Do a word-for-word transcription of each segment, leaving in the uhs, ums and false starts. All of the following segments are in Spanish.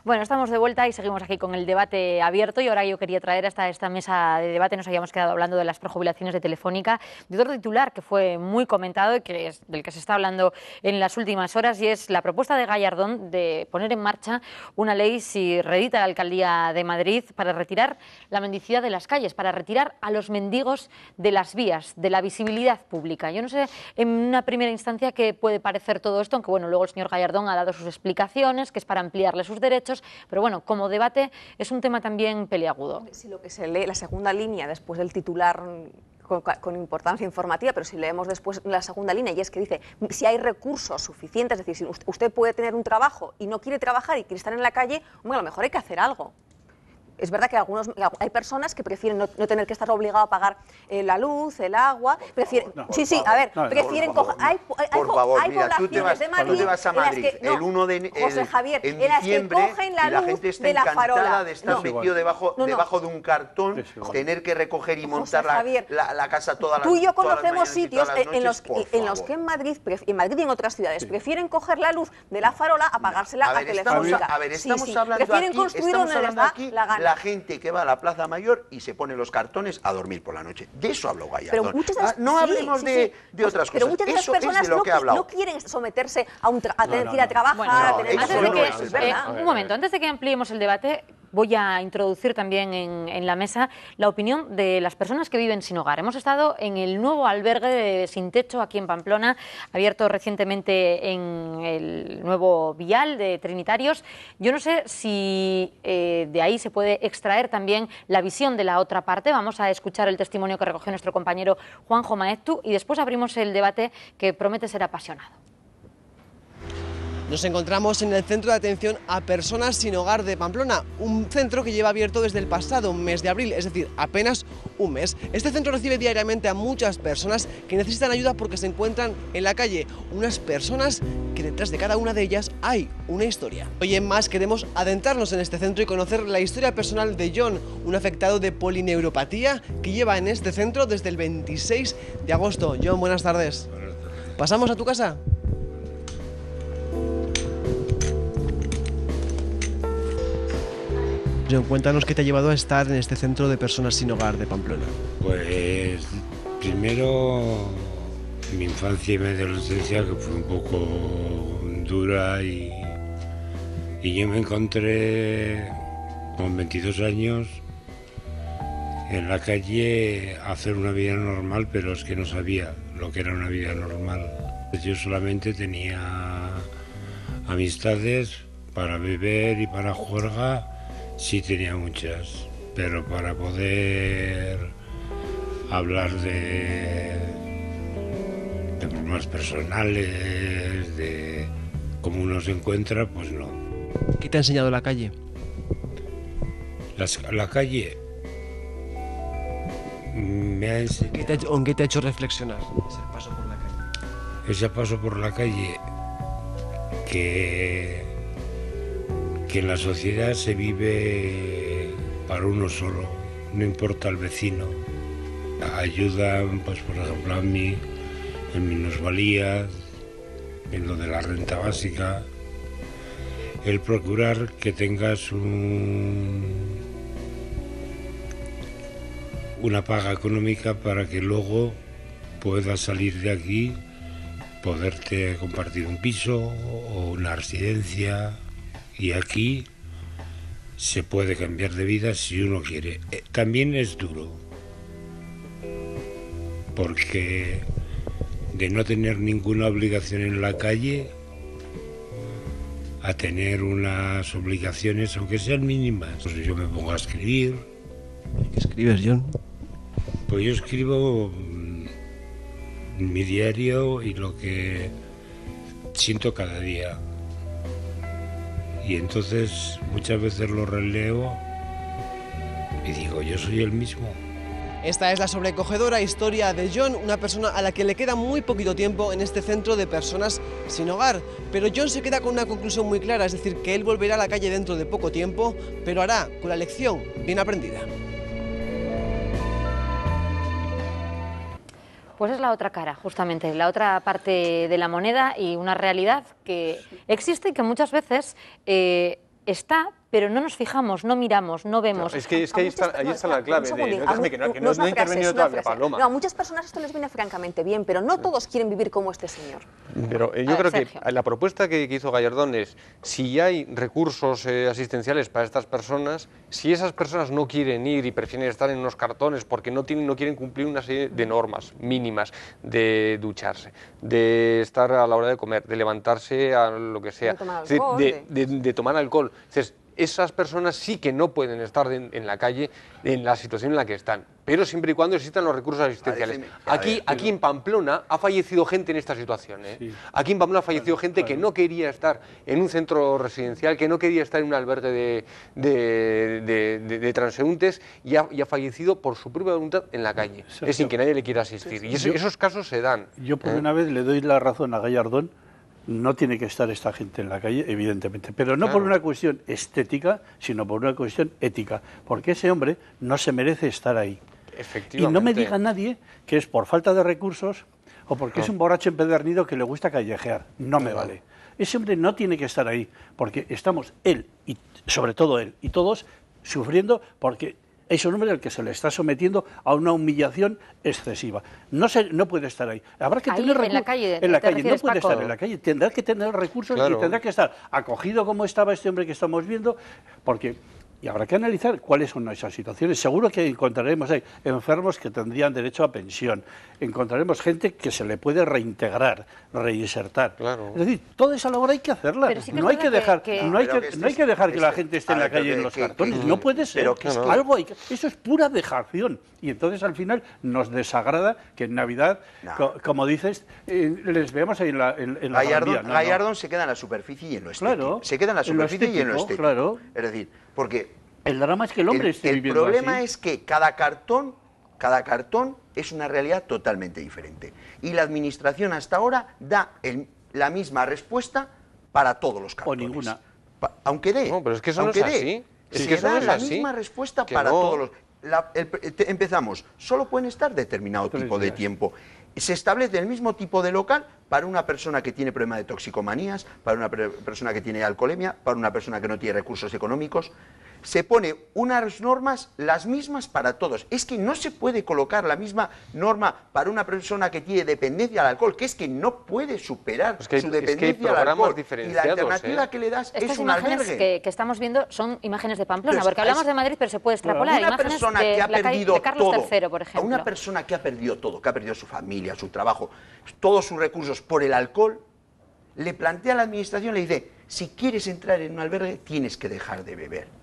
Bueno, estamos de vuelta y seguimos aquí con el debate abierto, y ahora yo quería traer hasta esta mesa de debate, nos habíamos quedado hablando de las prejubilaciones de Telefónica, de otro titular que fue muy comentado y que es del que se está hablando en las últimas horas, y es la propuesta de Gallardón de poner en marcha una ley, si reedita la Alcaldía de Madrid, para retirar la mendicidad de las calles, para retirar a los mendigos de las vías, de la visibilidad pública. Yo no sé en una primera instancia qué puede parecer todo esto, aunque bueno, luego el señor Gallardón ha dado sus explicaciones, que es para ampliarle sus derechos. Pero bueno, como debate es un tema también peliagudo. Si lo que se lee, la segunda línea después del titular con, con importancia informativa, pero si leemos después la segunda línea, y es que dice, si hay recursos suficientes, es decir, si usted puede tener un trabajo y no quiere trabajar y quiere estar en la calle, hombre, a lo mejor hay que hacer algo. Es verdad que algunos, hay personas que prefieren no, no tener que estar obligado a pagar eh, la luz, el agua, prefieren, no, sí, sí, favor, a ver, no, prefieren coger, no, hay, hay, por favor, hay mira, tú te vas, de Madrid, tú te vas a Madrid que, no, el uno de el, José Javier, en en las que diciembre cogen la y la luz gente está de la encantada farola. de estar No. metido debajo, No, no. debajo de un cartón, Sí, sí, tener que recoger y José montar la, Javier, la, la casa todas las Tú y yo todas las conocemos mañanas y sitios todas las en los, noches, en los que en Madrid, en Madrid y en otras ciudades, prefieren coger la luz de la farola, apagársela a a, ver, estamos, Telefónica. a ver, estamos sí, sí. hablando prefieren aquí, construir estamos donde les hablando da aquí la gana. la gente que va a la Plaza Mayor y se pone los cartones a dormir por la noche. De eso habló Gallardón. Pero muchas de las, ah, no sí, hablemos sí, de, sí. de otras Pero cosas. muchas de las Eso personas es de lo no, que ha hablado. no quieren someterse a, un tra a tener no, que ir a no. trabajar, Bueno, a no, tener eso antes que de no que, es, es eh, verdad. un momento, antes de que ampliemos el debate, voy a introducir también en, en la mesa la opinión de las personas que viven sin hogar. Hemos estado en el nuevo albergue de Sin Techo aquí en Pamplona, abierto recientemente en el nuevo vial de Trinitarios. Yo no sé si eh, de ahí se puede extraer también la visión de la otra parte. Vamos a escuchar el testimonio que recogió nuestro compañero Juanjo Maeztu y después abrimos el debate que promete ser apasionado. Nos encontramos en el centro de atención a personas sin hogar de Pamplona, un centro que lleva abierto desde el pasado mes de abril, es decir, apenas un mes. Este centro recibe diariamente a muchas personas que necesitan ayuda porque se encuentran en la calle, unas personas que detrás de cada una de ellas hay una historia. Hoy en Más queremos adentrarnos en este centro y conocer la historia personal de John, un afectado de polineuropatía que lleva en este centro desde el veintiséis de agosto. John, buenas tardes. Buenas tardes. ¿Pasamos a tu casa? John, cuéntanos qué te ha llevado a estar en este centro de personas sin hogar de Pamplona. Pues primero mi infancia y mi adolescencia, que fue un poco dura, y, y yo me encontré con veintidós años en la calle a hacer una vida normal, pero es que no sabía lo que era una vida normal. Yo solamente tenía amistades para beber y para juerga. Sí tenía muchas, pero para poder hablar de, de problemas personales, de cómo uno se encuentra, pues no. ¿Qué te ha enseñado la calle? Las, la calle me ha enseñado... ¿Qué te ha, ¿En qué te ha hecho reflexionar ese paso por la calle? Ese paso por la calle que... que en la sociedad se vive para uno solo, no importa el vecino. Ayudan, pues por ejemplo a mí, en minusvalías, en lo de la renta básica, el procurar que tengas un, una paga económica para que luego puedas salir de aquí, poderte compartir un piso o una residencia. Y aquí se puede cambiar de vida si uno quiere. Eh, también es duro, porque de no tener ninguna obligación en la calle a tener unas obligaciones, aunque sean mínimas. Pues yo me pongo a escribir. ¿Qué escribes, John? Pues yo escribo mi diario y lo que siento cada día. Y entonces muchas veces lo releo y digo, yo soy el mismo. Esta es la sobrecogedora historia de John, una persona a la que le queda muy poquito tiempo en este centro de personas sin hogar. Pero John se queda con una conclusión muy clara, es decir, que él volverá a la calle dentro de poco tiempo, pero hará con la lección bien aprendida. Pues es la otra cara, justamente, la otra parte de la moneda y una realidad que existe y que muchas veces eh, está, pero no nos fijamos, no miramos, no vemos. No, es que, es que ahí, está, ahí está la clave. De, no, déjame, que no, que no, no, es no una he frase, intervenido es una todavía, frase. Paloma. No, a muchas personas esto les viene francamente bien, pero no todos quieren vivir como este señor. Pero eh, yo A creo ver, que Sergio. la propuesta que, que hizo Gallardón es, si hay recursos eh, asistenciales para estas personas, si esas personas no quieren ir y prefieren estar en unos cartones porque no, tienen, no quieren cumplir una serie de normas mínimas de ducharse, de estar a la hora de comer, de levantarse a lo que sea, De tomar es decir, alcohol, de, de, de tomar alcohol. Entonces, esas personas sí que no pueden estar en, en la calle en la situación en la que están, pero siempre y cuando existan los recursos asistenciales. Parece- a Aquí, ver, aquí en Pamplona ha fallecido gente en esta situación. ¿eh? Sí. Aquí en Pamplona ha fallecido gente que no quería estar en un centro residencial, que no quería estar en un albergue de, de, de- de- de transeúntes y ha, y ha fallecido por su propia voluntad en la calle, Sergio, es sin que nadie le quiera asistir. Y eso- yo- esos casos se dan. Yo por ¿eh? una vez le doy la razón a Gallardón, no tiene que estar esta gente en la calle, evidentemente, pero no Claro. por una cuestión estética, sino por una cuestión ética, porque ese hombre no se merece estar ahí. Y Efectivamente. no me diga nadie que es por falta de recursos o porque es un borracho empedernido que le gusta callejear. No me vale. Ese hombre no tiene que estar ahí, porque estamos él, y sobre todo él, y todos sufriendo porque es un hombre al que se le está sometiendo a una humillación excesiva. No, se, no puede estar ahí. Habrá que Ahí, tener en la recursos. calle, En la ¿te calle, no refieres, puede Paco? estar en la calle. Tendrá que tener recursos Claro. y tendrá que estar acogido como estaba este hombre que estamos viendo, porque... Y habrá que analizar cuáles son esas situaciones. Seguro que encontraremos ahí enfermos que tendrían derecho a pensión. Encontraremos gente que se le puede reintegrar, reinsertar. Claro. Es decir, toda esa labor hay que hacerla. Pero sí que es no hay verdad que dejar, que- que- no hay Pero que, que este no hay es- que dejar que la este- gente esté a en la ver, pero calle en que- los que- cartones. que- no puede ser. pero que es que- Algo hay que- eso es pura dejación. Y entonces al final nos desagrada que en Navidad, No. co- como dices, eh, les veamos ahí en la, en, en la Gran Gallardón, Vía. No, no. Gallardón se queda en la superficie y en lo estético. Claro, se queda en la en lo superficie y en lo estético, estético. claro. Es decir, porque El drama es que el hombre el, esté el viviendo problema así. es que cada cartón, cada cartón es una realidad totalmente diferente. Y la administración hasta ahora da el- la misma respuesta para todos los cartones. ninguna. Pa- aunque dé. No, pero es que eso no aunque es dé, así. Es se que eso da no es la así. misma respuesta Que para no. todos los... la- el- te- empezamos, solo pueden estar determinado Tres tipo de días. tiempo. Se establece el mismo tipo de local para una persona que tiene problema de toxicomanías, para una per- persona que tiene alcoholemia, para una persona que no tiene recursos económicos. Se pone unas normas las mismas para todos. Es que no se puede colocar la misma norma para una persona que tiene dependencia al alcohol, que es que no puede superar Es que hay- su es que hay dependencia al programas alcohol. Y la diferenciados, alternativa ¿eh? que le das Estas es un imágenes albergue. que, que estamos viendo son imágenes de Pamplona, Pero porque es- hablamos es- de Madrid, pero se puede extrapolar. una Imágenes persona de que ha la calle perdido de Carlos todo, tercero, por ejemplo. a una persona que ha perdido todo, que ha perdido su familia, su trabajo, todos sus recursos por el alcohol, le plantea a la administración, le dice, si quieres entrar en un albergue, tienes que dejar de beber.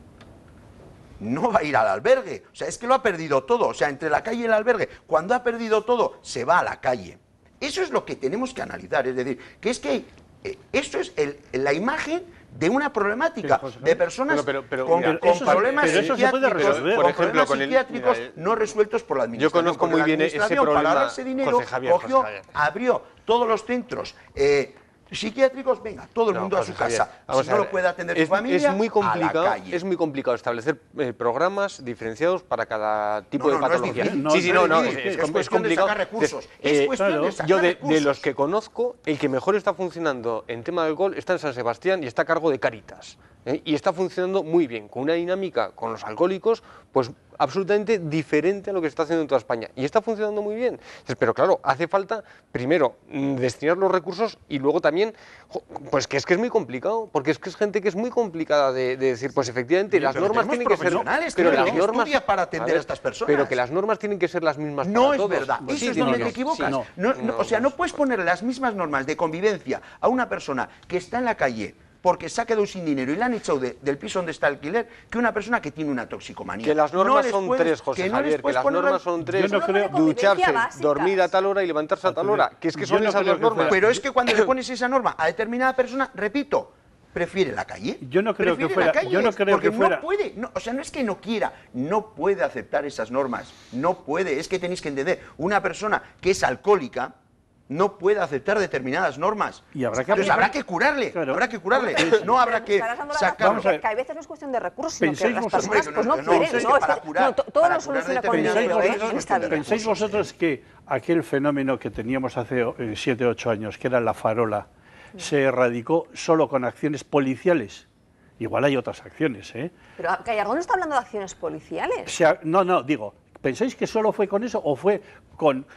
No va a ir al albergue, o sea, es que lo ha perdido todo, o sea, entre la calle y el albergue, cuando ha perdido todo, se va a la calle. Eso es lo que tenemos que analizar, es decir, que es que eh, eso es el- la imagen de una problemática Sí, José de personas Pero- pero- pero con, mira, con eso se- problemas pero eso se puede psiquiátricos, resolver. con Por ejemplo, problemas con el- psiquiátricos mira, no resueltos por la administración. conozco porque muy la bien ese administración, problema, para ahorrarse dinero, José Javier, cogió, José Javier. abrió todos los centros eh, psiquiátricos, venga, todo el No, mundo a José su Javier, casa. vamos Si a no ver, lo puede atender es, su familia, es muy complicado, a la calle. es muy complicado establecer eh, programas diferenciados para cada tipo No, de no, no es patología. difícil. No, sí, sí, no no, no, es es, difícil. es- Es es cuestión de complicado. sacar recursos. Entonces, Es cuestión de sacar yo de, recursos. de los que conozco, el que mejor está funcionando en tema de alcohol está en San Sebastián y está a cargo de Cáritas. ¿eh? Y está funcionando muy bien, con una dinámica con los alcohólicos, pues absolutamente diferente a lo que se está haciendo en toda España. Y está funcionando muy bien. Entonces, pero claro, hace falta, primero, mm, destinar los recursos y luego también, jo, pues que es que es muy complicado, porque es que es gente que es muy complicada de, de decir, pues efectivamente, las pero normas tenemos tienen que ser... profesionales, Pero tenemos las gente que normas... estudia para atender a ver, a estas personas. Pero que las normas tienen que ser las mismas No para es todos. verdad, Pues eso sí, es tienen donde que- te equivocas. sí, no, no, no, o sea, no no. puedes poner las mismas normas de convivencia a una persona que está en la calle porque se ha quedado sin dinero y le han echado de- del piso donde está el alquiler que una persona que tiene una toxicomanía. Que las No normas les son puedes- tres, José que no les Javier, que puedes las poner normas son tres. Yo no creo- Ducharse, básicas. dormir a tal hora y levantarse a tal hora. Que es que son Yo no esas creo las que normas. fuera- Pero es que cuando le pones esa norma a determinada persona, repito, prefiere la calle. Yo no creo que Prefiere fuera- la calle, yo no creo porque que fuera- no puede, no, o sea, no es que no quiera, no puede aceptar esas normas, no puede, es que tenéis que entender, una persona que es alcohólica no puede aceptar determinadas normas. Y habrá que Entonces aplicar- habrá que curarle, Claro. habrá que curarle, Pero- no habrá pero que estarás dando la sacarlo. razón, Vamos a ver. que a veces no es cuestión de recursos, sino que Penséis las vosotros- personas pues no, No, no, quieren. no, es que No, es para que- curar- no, to- todo para lo curar soluciona con determinados dinero, problemas ¿eh? no es en esta cuestión de vida. recursos. ¿Pensáis vosotros que aquel fenómeno que teníamos hace eh, siete, ocho años, que era la farola, se erradicó solo con acciones policiales? igual hay otras acciones, ¿eh? Pero Gallardón no está hablando de acciones policiales. O sea, no, no, digo, ¿pensáis que solo fue con eso o fue con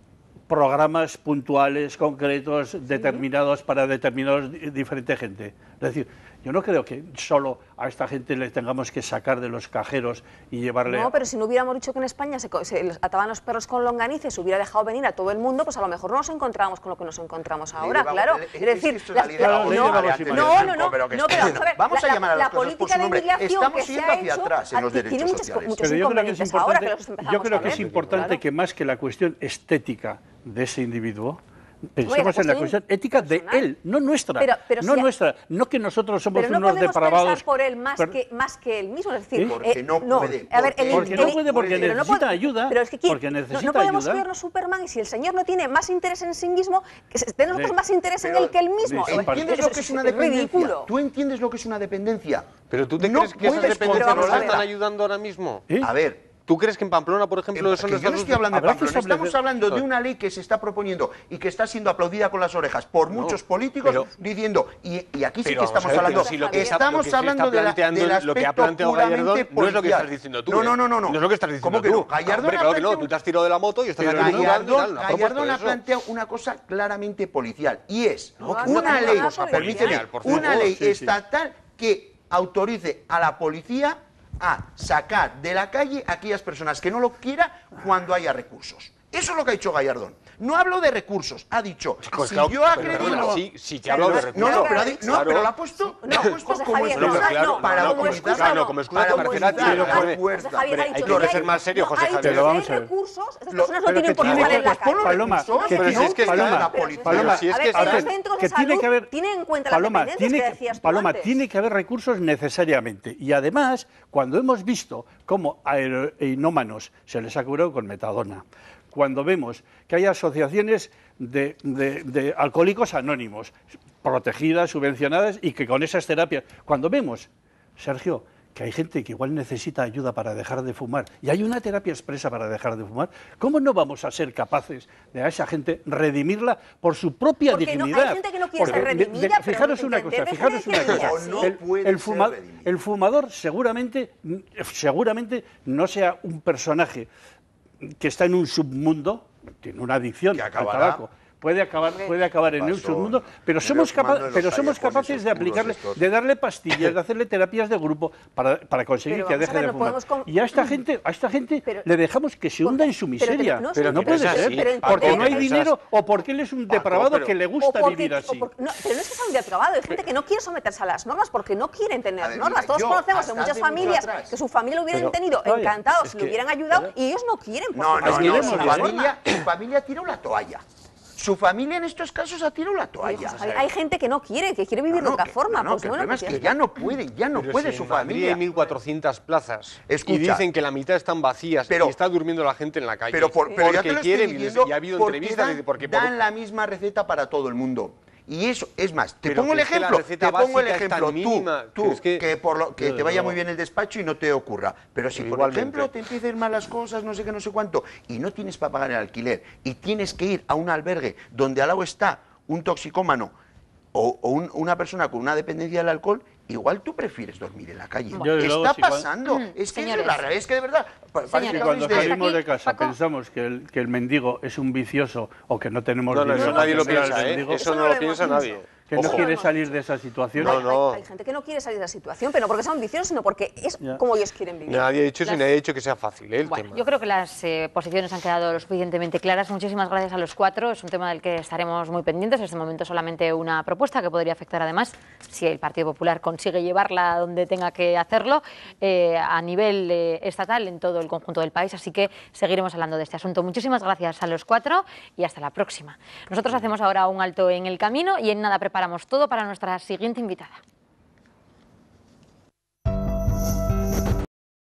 programas puntuales, concretos, determinados para determinados diferente gente? Es decir, yo no creo que solo a esta gente le tengamos que sacar de los cajeros y llevarle... No, pero si no hubiéramos dicho que en España se, se les ataban los perros con longaniza y se hubiera dejado venir a todo el mundo, pues a lo mejor no nos encontrábamos con lo que nos encontramos ahora, Ley de claro. Vagos- Es decir, es que esto es las- la ley de Vagos- no, vale, antes no, del no, tiempo, no, pero que no, pero vamos a ver, vamos a la- llamar a la las cosas por política su de nombre. inmigración Estamos que se yendo ha hacia hecho atrás en los tiene derechos muchos, sociales. muchos Pero yo creo que es inconvenientes ahora que los importante, empezamos yo creo a que es ver. importante Claro. que más que la cuestión estética de ese individuo, Oye, pensemos la en la cuestión cuestión ética de personal. él, no nuestra, Pero- pero no si- nuestra, no que nosotros somos Pero no unos podemos depravados. pensar por él más, pero- que, más que él mismo, es decir, ¿Eh? Porque no puede, a ver, el- porque el- no puede, porque pero no necesita puede- ayuda, pero es que ¿quién- porque no- necesita no, podemos ayuda. creernos Superman y si el señor no tiene más interés en sí mismo, que se- tenemos Sí. más interés en Pero- él que él mismo. Sí, ¿Entiendes lo que es una Es dependencia? ridículo. ¿Tú entiendes lo que es una dependencia? Pero tú te No crees que esas puedes dependencias nos controlarla. están ayudando ahora mismo. ¿Eh? A ver, ¿Tú crees que en Pamplona, por ejemplo, Eh, eso que no yo está no estoy hablando de Habrá que Pamplona, estamos establecer- hablando de una ley que se está proponiendo y que está siendo aplaudida con las orejas por muchos políticos pero- diciendo, y, y aquí sí Pero que vamos estamos a ver, hablando, pero si lo que está- estamos lo que se hablando está de la, planteando, del lo que ha aspecto planteado Gallardón puramente no es lo que policial. estás diciendo tú. No, ¿eh? no, no, no, no. No es lo que estás diciendo ¿Cómo que tú. no? Gallardón Hombre, ha claro que no, planteado- tú te has tirado de la moto y estás Pero aquí jugando y Gallardón, tal, no ha propuesto Gallardón ha eso. planteado una cosa claramente policial y es No, que una no, ley, no, no, no, permíteme, policial, por una favor. ley Sí, sí. estatal que autorice a la policía a sacar de la calle a aquellas personas que no lo quieran cuando haya recursos. Eso es lo que ha dicho Gallardón. No hablo de recursos, ha dicho, Pues si claro, yo pero acredito... perdona, sí, sí que ha hablado de No, recursos. no, pero, ha di- no, Claro. pero lo ha puesto, lo ha No, puesto José como Javier, no, excusa claro, para no, como utilizar- excusa no. como excusa para comercial, utilizar sí, la hombre. fuerza. José Javier ha Hombre, dicho hay que que ser hay- más serio, no, José ha dicho Javier. que Pero hay vamos a ver. recursos, estas Lo- personas no pero tienen que por qué tiene estar que- en la pues, calle. Paloma, Recursos, que Pero si tiene- es que está Paloma, la policía. Paloma, si es a que ver, en está- los centros que de tiene salud que haber- tienen en cuenta Paloma, las dependencias tiene que que- decías tú Paloma, antes. tiene que haber recursos necesariamente. Y además, cuando hemos visto cómo a heroinómanos se les ha curado con metadona, cuando vemos que hay asociaciones de, de- de alcohólicos anónimos, protegidas, subvencionadas, y que con esas terapias, cuando vemos, Sergio, que hay gente que igual necesita ayuda para dejar de fumar, y hay una terapia expresa para dejar de fumar, ¿cómo no vamos a ser capaces de a esa gente redimirla por su propia Porque no- hay dignidad? gente que no quiere ser Porque de- de- redimida, pero fijaros no una entender cosa, de fijaros gente una que cosa, quiere No el, puede el ser fuma- redimido. el fumador seguramente, seguramente no sea un personaje que está en un submundo, tiene una adicción Que al acabará. tabaco, puede acabar, puede acabar en un Pasó submundo, pero en somos, el capa- fumando de los pero somos callejones capaces de oscuros aplicarle, estos. de darle pastillas, de hacerle terapias de grupo para, para conseguir Pero que vamos a deje ver, de no fumar. podemos con- Y a esta gente, a esta gente Pero- le dejamos que se hunda en su pero- pero- miseria. no, Pero sí, no pero puede es ser, así. Pero porque Paco, no hay pero dinero esas- o porque él es un Paco, depravado pero- que le O gusta porque- vivir o así. porque- no, pero no es que sea un depravado, hay gente que no quiere someterse a las normas porque no quieren tener A ver, normas. mira, Todos yo, conocemos hasta de muchas hace mucho familias atrás. que su familia lo hubieran Pero, tenido vaya, encantados, es le que- hubieran ayudado y ellos no quieren. No, porque no, no no, quieren su la norma. familia, su familia tiró la toalla. Su familia en estos casos ha tirado la toalla. Hay, hay gente que no quiere, que quiere vivir No, de otra que- forma. no, Pues que el bueno, problema pues es ya que ya no puede, ya no Pero puede si su en Madrid familia. hay mil cuatrocientas plazas Escucha. y dicen que la mitad están vacías Pero- y está durmiendo la gente en la calle. Pero, por, pero ya porque te lo estoy quieren, y, les- diciendo y ha habido porque entrevistas dan, de- porque por- dan la misma receta para todo el mundo. Y eso, es más, te Pero pongo el que es que la ejemplo, receta te pongo el básica es tan ejemplo, tú, mínima, tú, que que, es que- por lo, que Desde te vaya luego. muy bien el despacho y no te ocurra. Pero si, por Igualmente. ejemplo, te empiezan a ir mal las cosas, no sé qué, no sé cuánto, y no tienes para pagar el alquiler, y tienes que ir a un albergue donde al lado está un toxicómano o, o un- una persona con una dependencia del alcohol, igual tú prefieres dormir en la calle. Yo, desde luego, Está si cuan- pasando. Mm, es que eso señores. es la realidad, es que de verdad, pa- parece Señores. que Y cuando habléis de- salimos de Aquí, casa Paco. pensamos que el, que el mendigo es un vicioso o que no tenemos No, no, dinero eso para nadie lo atender al piensa, ¿eh? mendigo, Eso Eso no no lo lo piensa hemos nadie. dicho. que no Ojo. quiere salir de esa situación. No, Hay- no. Hay, hay gente que no quiere salir de la situación, pero porque son viciosos, sino porque es Ya. como ellos quieren vivir. Nadie ha dicho eso y Las- nadie ha dicho que sea fácil, ¿eh? El Bueno, tema. yo creo que las eh, posiciones han quedado lo suficientemente claras. Muchísimas gracias a los cuatro. Es un tema del que estaremos muy pendientes. En este momento solamente una propuesta que podría afectar además, si el Partido Popular consigue llevarla donde tenga que hacerlo, eh, a nivel eh, estatal en todo el conjunto del país. Así que seguiremos hablando de este asunto. Muchísimas gracias a los cuatro y hasta la próxima. Nosotros hacemos ahora un alto en el camino y en nada preparamos todo para nuestra siguiente invitada.